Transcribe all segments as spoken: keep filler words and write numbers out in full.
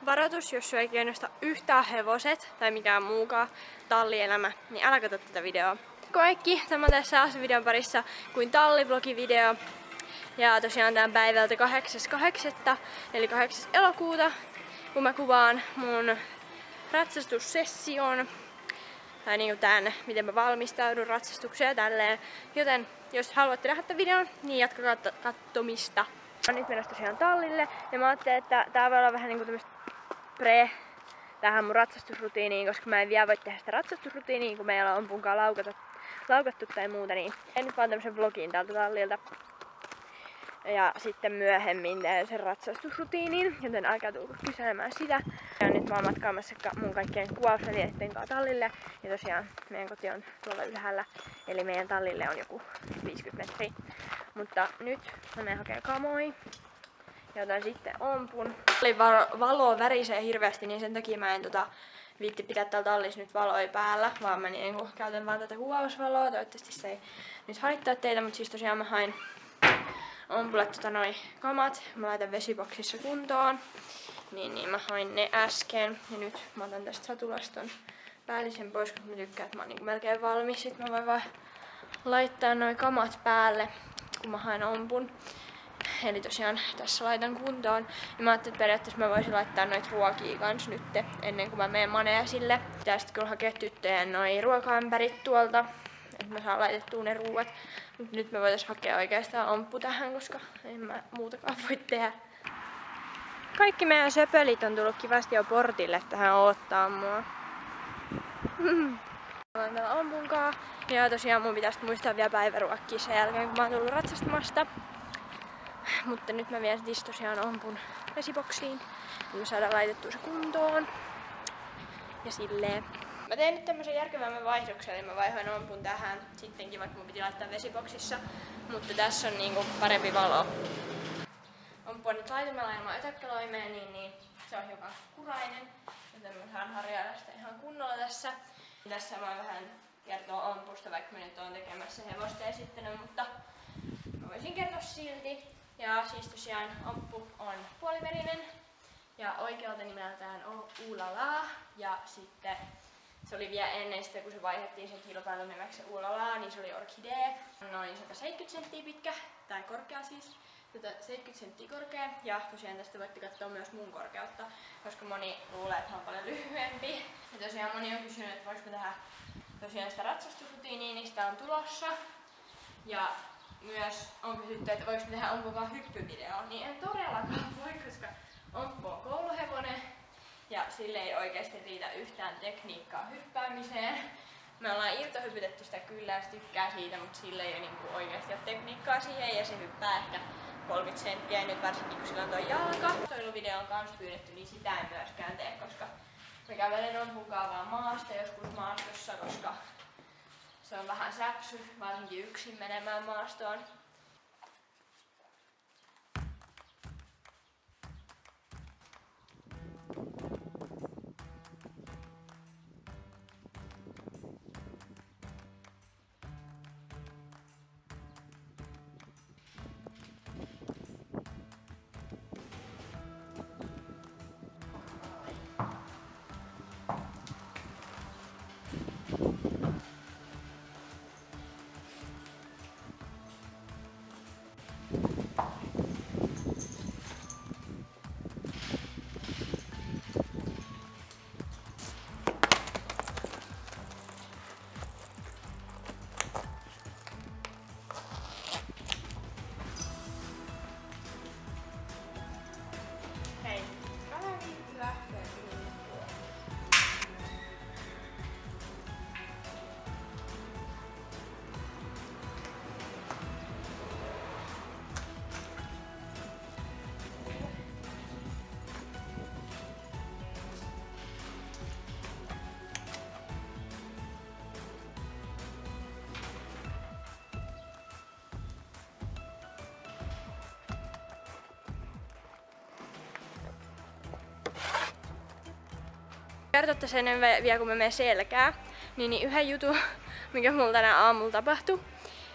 Varoitus, jos sua ei kiinnosta yhtään hevoset tai mikään muukaan tallielämä, niin älä katso tätä videoa. Kaikki, tämä on tässä videon parissa kuin tallivlogivideo. Ja tosiaan tämän päivältä kahdeksas kahdeksas eli kahdeksas elokuuta, kun mä kuvaan mun ratsastussession. Tai niinku tän, miten mä valmistaudun ratsastukseen ja tälleen. Joten jos haluatte nähdä tämän videon, niin jatkakaa kattomista. Mä nyt mennessä tosiaan tallille ja mä ajattelin, että tää voi olla vähän niinku tämmöstä pre tähän mun ratsastusrutiiniin, koska mä en vielä voi tehdä sitä ratsastusrutiiniin, kun meillä on punkaan laukattu, laukattu tai muuta, niin en nyt vaan tämmösen vlogin täältä tallilta. Ja sitten myöhemmin teen sen ratsastusrutiinin, joten älkää tulko kyselemään sitä. Ja nyt mä oon matkaamassa mun kaikkien kuvausvälineiden kanssa tallille. Ja tosiaan meidän koti on tuolla ylhäällä, eli meidän tallille on joku viisikymmentä metriä. Mutta nyt mä menen hakemaan kamoi. Ja otan sitten ompun. Valo värisee hirveästi, niin sen takia mä en tota, viitti pitää täällä tallissa nyt valoi päällä, vaan mä niin kun, käytän vaan tätä kuvausvaloa. Toivottavasti se ei nyt haittaa teitä, mutta siis tosiaan mä hain ompulle tota noi kamat. Mä laitan vesiboksissa kuntoon. Niin, niin mä hain ne äsken. Ja nyt mä otan tästä satulasta ton päällisen pois, koska mä tykkään, että mä oon niin melkein valmis. Sitten mä voin vaan laittaa noi kamat päälle, kun mä hain ompun. Eli tosiaan tässä laitan kuntoon. Ja mä ajattelin, että periaatteessa mä voisin laittaa noita ruokia kans nyt ennen kuin mä menen maneesille. Pitää sitten kyllä hakea tyttöjen noi ruokaämpärit tuolta, että mä saan laitettua ne ruuat. Mut nyt me voitais hakea oikeastaan omppu tähän, koska en mä muutakaan voi tehdä. Kaikki meidän söpölit on tullut kivasti jo portille tähän odottaa mua. Olen täällä ompunkaa. Ja tosiaan mun pitäisi muistaa vielä päiväruokkia sen jälkeen, kun mä oon tullut ratsastamasta. Mutta nyt mä vien sit tosiaan ompun vesiboksiin, niin me saadaan laitettua se kuntoon. Ja silleen. Mä tein nyt tämmösen järkevämmän vaihdoksen, eli mä vaihoin ompun tähän sittenkin, vaikka mun piti laittaa vesiboksissa. Mutta tässä on niinku parempi valo. Omppu on nyt laitumella ilman ötökkäloimeen, niin, niin se on hiukan kurainen. Joten mä saan harjailla sitä ihan kunnolla tässä. Tässä mä vähän kertoo ompusta, vaikka mä nyt oon tekemässä hevosta esittänyt, mutta mä voisin kertoa silti. Ja siis tosiaan omppu on puoliverinen ja oikealta nimeltään Uulala. Ja sitten se oli vielä ennen sitä, kun se vaihdettiin sen kilpailun nimeksi Uulala, niin se oli Orkidee. Noin sata seitsemänkymmentä senttiä pitkä, tai korkea siis. sata seitsemänkymmentä senttiä korkea. Ja tosiaan tästä voitte katsoa myös mun korkeutta, koska moni luulee, että on paljon lyhyempi. Ja tosiaan moni on kysynyt, että voisiko tehdä tosiaan sitä ratsastusrutiiniä, niin sitä on tulossa. Ja myös on kysytty, että voiko tehdä ompukaan hyppyvideo, niin en todellakaan voi, koska omppu on kouluhevonen ja sille ei oikeasti riitä yhtään tekniikkaa hyppäämiseen. Me ollaan irtohypytetty sitä kyllä ja se tykkää siitä, mutta sille ei niinku oikeasti ole tekniikkaa siihen ja se hyppää ehkä kolmekymmentä senttiä ja nyt varsinkin kun sillä on toi jalka. Toiluvideo on kans pyydetty, niin sitä en myöskään tee, koska mä kävelen ompunkaan vaan maasta joskus maastossa, koska se on vähän säpsy, varsinkin yksin menemään maastoon. Kertoa tässä ennen vielä kun mä menen selkää, niin, niin yhden jutun, mikä mulla tänä aamulla tapahtui.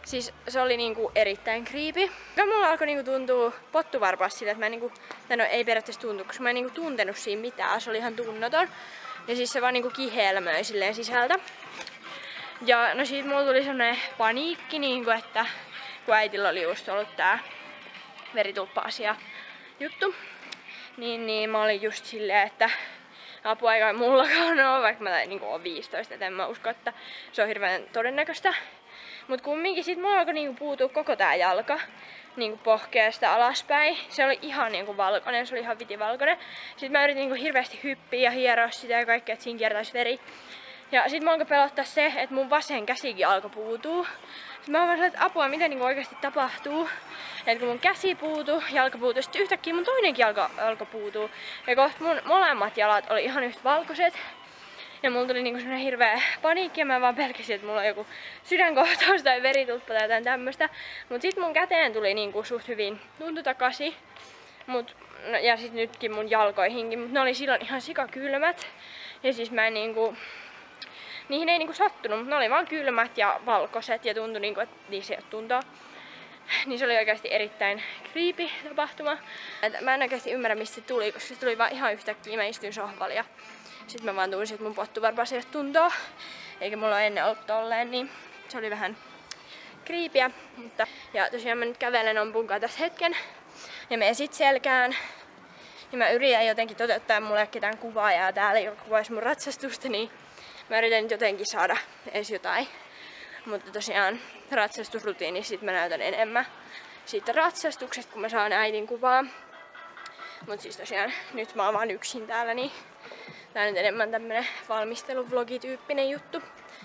Siis se oli niinku erittäin creepy. Ja mulla alkoi niinku tuntua pottuvarpaassa sille, että mä niinku, tai no ei periaatteessa tuntu, koska mä en niinku tuntenut siinä mitään, se oli ihan tunnoton. Ja siis se vaan niinku kihelmöi silleen sisältä. Ja no siitä mulla tuli semmonen paniikki, niinku, että kun äitillä oli just ollut tää veritulppa-asia juttu, niin, niin mä olin just silleen, että apua ei kai mullakaan oo, vaikka mä niinku oon viisitoista, et en mä usko, että se on hirveän todennäköistä. Mut kumminkin sit mulla alkoi niinku puutua koko tää jalka niinku pohkeesta alaspäin. Se oli ihan niinku valkoinen, se oli ihan vitivalkoinen. Sitten mä yritin niinku hirveästi hyppiä ja hieroa sitä ja kaikkea, että siinä kiertäisi veri. Ja sit mä alkoi pelottaa se, että mun vasen käsikin alkoi puutua. Sitten mä vaan että apua, mitä niinku oikeasti tapahtuu. Et kun mun käsi puutuu, jalka puutuu, sitten yhtäkkiä mun toinenkin jalka alkoi puutua. Ja kohta mun molemmat jalat oli ihan yhtä valkoiset. Ja mulla tuli niinku semmonen hirveä paniikki ja mä vaan pelkäsin, että mulla on joku sydänkohtaus tai veritulppa tai jotain tämmöstä. Mut sit mun käteen tuli niinku suht hyvin tuntu takaisin. Mut, no, ja sit nytkin mun jalkoihinkin, mut ne oli silloin ihan sikakylmät. Ja siis mä en niinku... Niihin ei niinku sattunut, mutta ne oli vaan kylmät ja valkoiset ja tuntui niinku, että niissä ei oo tuntoa. Niin se oli oikeasti erittäin creepy tapahtuma. Et mä en oikeasti ymmärrä mistä se tuli, koska se tuli vaan ihan yhtäkkiä. Mä istuin sohvalla ja sit mä vaan tunsin, että mun pottuvarpaassa ei oo tuntoa. Eikä mulla ole ennen ollut tolleen, niin se oli vähän creepyä. Mutta, ja tosiaan mä nyt kävelen Ompun tässä hetken. Ja menen sit selkään. Ja mä yritän jotenkin toteuttaa mulle ketään kuvaajaa täällä, joka kuvaisi mun ratsastusta, niin mä yritän nyt jotenkin saada edes jotain. Mutta tosiaan ratsastusrutiinissa sit mä näytän enemmän siitä ratsastuksesta, kun mä saan äitin kuvaa. Mut siis tosiaan nyt mä oon vaan yksin täällä, niin tää on nyt enemmän tämmönen valmisteluvlogityyppinen juttu.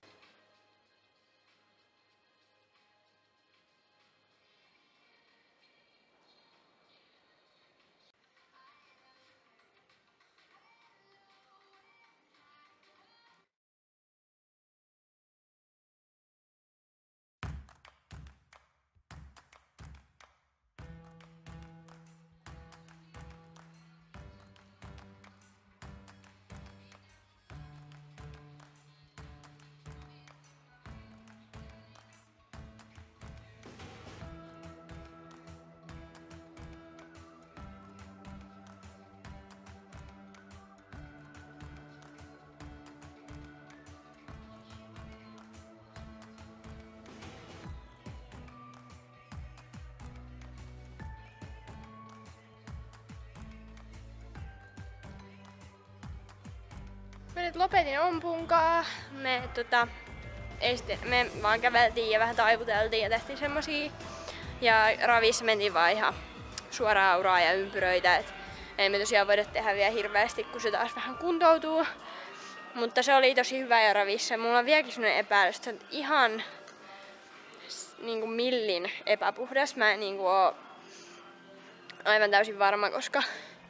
Mä nyt lopetin Ompunkaa. Me, tota, ei sitten, me vaan käveltiin ja vähän taivuteltiin ja tehtiin semmosia. Ja ravissa mentiin vaan ihan suoraan auraa ja ympyröitä. Et ei me tosiaan voida tehdä vielä hirveästi, kun se taas vähän kuntoutuu. Mutta se oli tosi hyvä ja ravissa. Mulla on vieläkin semmonen epäilys, että se on ihan niinku millin epäpuhdas. Mä en niinku oo aivan täysin varma, koska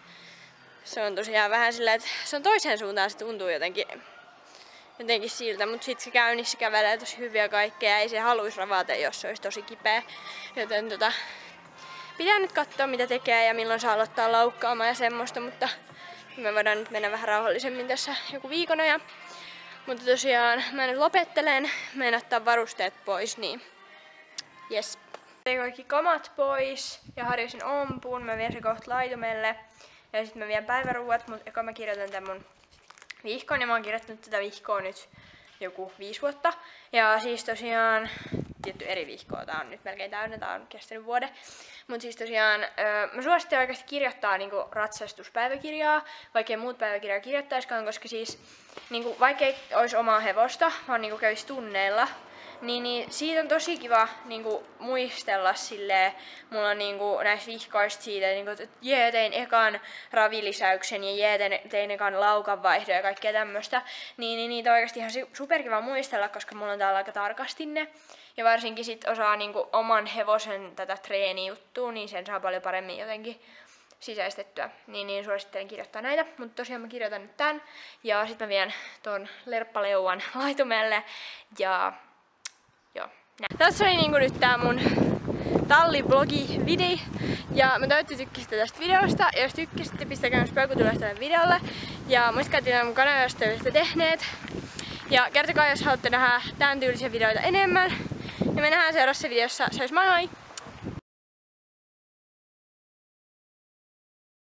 se on tosiaan vähän sillä, että se on toiseen suuntaan, se tuntuu jotenkin, jotenkin siltä, mutta sit se käynnissä kävelee tosi hyviä kaikkea, ei se haluaisi ravata, jos se olisi tosi kipeä. Joten tota, pitää nyt katsoa mitä tekee ja milloin saa aloittaa laukkaamaan ja semmoista, mutta me voidaan nyt mennä vähän rauhallisemmin tässä joku viikon ajan. Mutta tosiaan mä nyt lopettelen, menen ottaa varusteet pois, niin jes. Tein kaikki kamat pois ja harjasin Ompuun, mä vien se kohta laitumelle. Ja sit mä vien päiväruuat, mutta eka mä kirjoitan tän mun vihkoon ja mä oon kirjoittanut tätä vihkoa nyt joku viisi vuotta. Ja siis tosiaan, tietty eri vihkoa, tää on nyt melkein täynnä, tää on kestänyt vuoden. Mut siis tosiaan, öö, mä suosittelen oikeasti kirjoittaa niinku ratsastuspäiväkirjaa, vaikkei muut päiväkirjaa kirjoittaiskaan, koska siis niinku, vaikkei ois omaa hevosta, vaan niinku kävis tunneilla. Niin, niin siitä on tosi kiva niinku, muistella silleen, mulla on niinku, näistä vihkoista siitä, niinku, että jee, tein ekan ravilisäyksen ja jee, tein, tein ekan laukanvaihdon ja kaikkea tämmöstä. Niin, niin niitä on oikeasti ihan superkiva muistella, koska mulla on täällä aika tarkasti ne. Ja varsinkin sit osaa niinku, oman hevosen tätä treenijuttua, niin sen saa paljon paremmin jotenkin sisäistettyä. Niin, niin suosittelen kirjoittaa näitä, mutta tosiaan mä kirjoitan nyt tän. Ja sit mä vien ton lerppaleuan laitumelle ja joo, näin. Tässä oli niinku nyt tää mun tallivlogi-video. Ja mä toivottavasti tykkäsitte tästä videosta. Ja jos tykkäsitte, pistäkää myös peukutulesta tälle videolle. Ja muistakaa tilaa mun kanava, jos te olette tehneet. Ja kertokaa, jos haluatte nähdä tämän tyylisiä videoita enemmän. Ja me nähdään seuraavassa videossa. Se olisi moi moi!